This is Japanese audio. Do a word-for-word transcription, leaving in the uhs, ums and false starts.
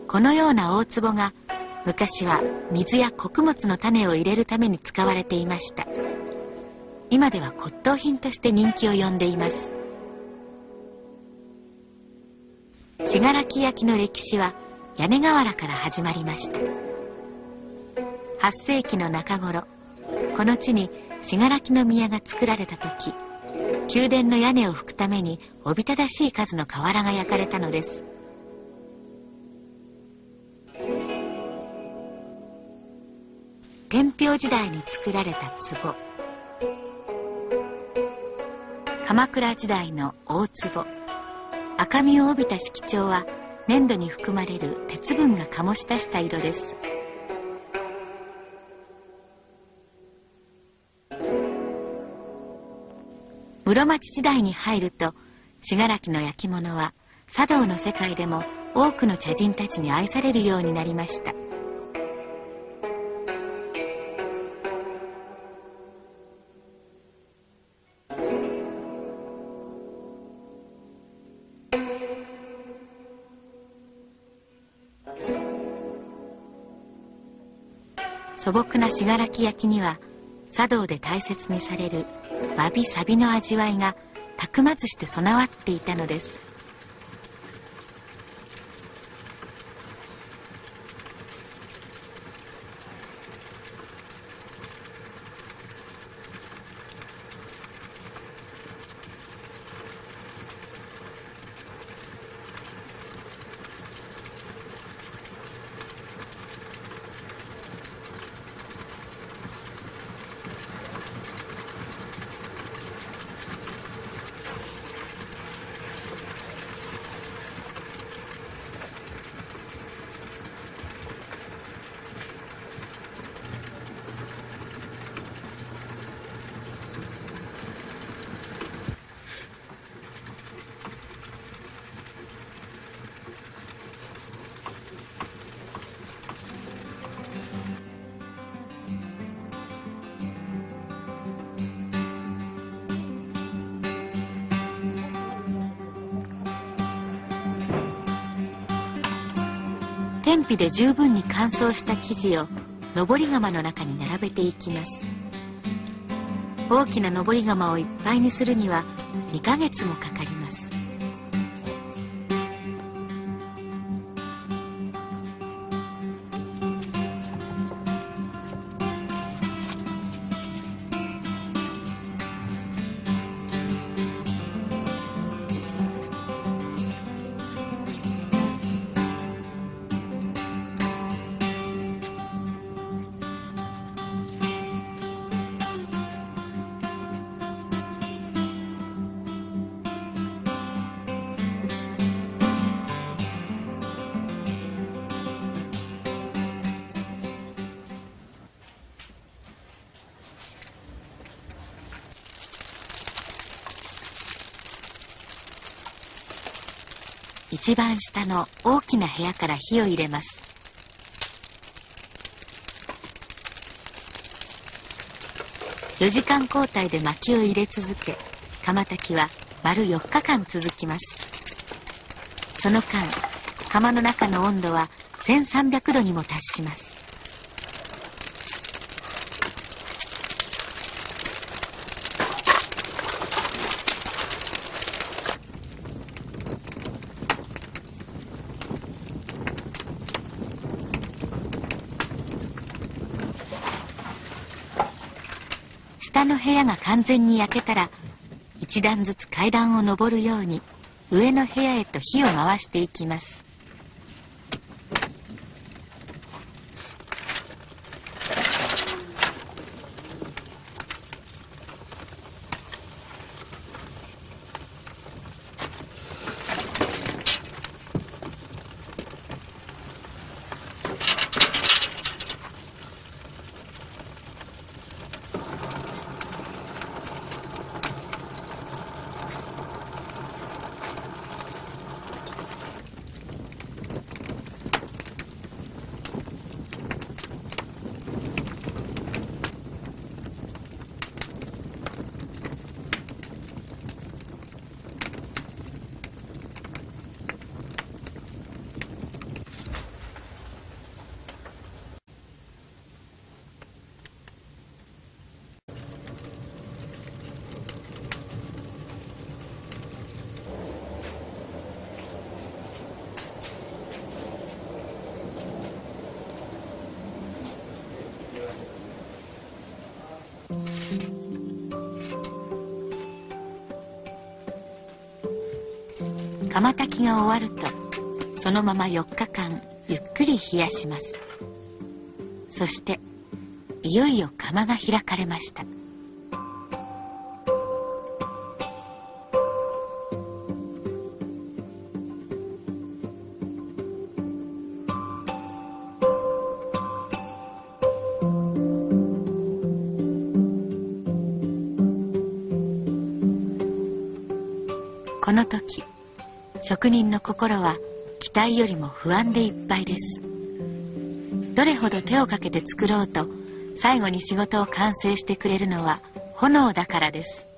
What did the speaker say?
このような大壺が昔は水や穀物の種を入れるために使われていました。今では骨董品として人気を呼んでいます。信楽焼の歴史は屋根瓦から始まりました。はっせいきの中頃、この地に信楽宮が作られた時、宮殿の屋根を拭くためにおびただしい数の瓦が焼かれたのです。天平時代に作られた壺、鎌倉時代の大壺、赤みを帯びた色調は粘土に含まれる鉄分が醸し出した色です。室町時代に入ると、信楽の焼き物は茶道の世界でも多くの茶人たちに愛されるようになりました。素朴な信楽焼には茶道で大切にされるわびさびの味わいがたくまずして備わっていたのです。天日で十分に乾燥した生地を上り窯の中に並べていきます。大きな上り窯をいっぱいにするにはにかげつもかかります。一番下の大きな部屋から火を入れます。よじかん交代で薪を入れ続け、窯焚きは丸よっかかん続きます。その間、窯の中の温度はせんさんびゃくどにも達します。下の部屋が完全に焼けたら、一段ずつ階段を上るように上の部屋へと火を回していきます。 釜炊きが終わるとそのままよっかかんゆっくり冷やします。そしていよいよ釜が開かれました。この時、職人の心は期待よりも不安でいっぱいです。どれほど手をかけて作ろうと、最後に仕事を完成してくれるのは炎だからです。